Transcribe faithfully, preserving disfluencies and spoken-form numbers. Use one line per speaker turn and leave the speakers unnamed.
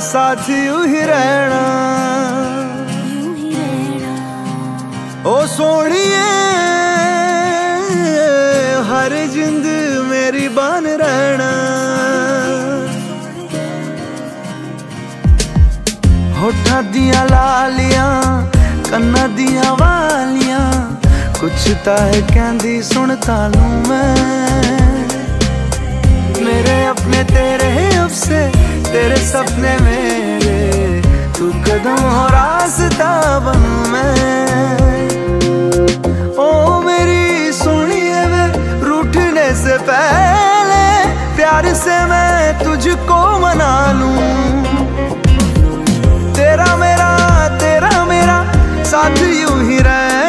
साथ यूं ही रहना, ओ सोनिए हर जिंद मेरी बन रहना। होठा दिया लालियां कन्ना दिया वालियां, कुछ ता है कहंदी सुनता लूं मैं। मेरे अपने तेरे अफसे तेरे सपने मेरे, तू कदम हो रास्ता बनूं मैं। ओ मेरी सुनिए वे रूठने से पहले प्यार से मैं तुझको मना लूं। तेरा मेरा तेरा मेरा साथ यूं ही रहे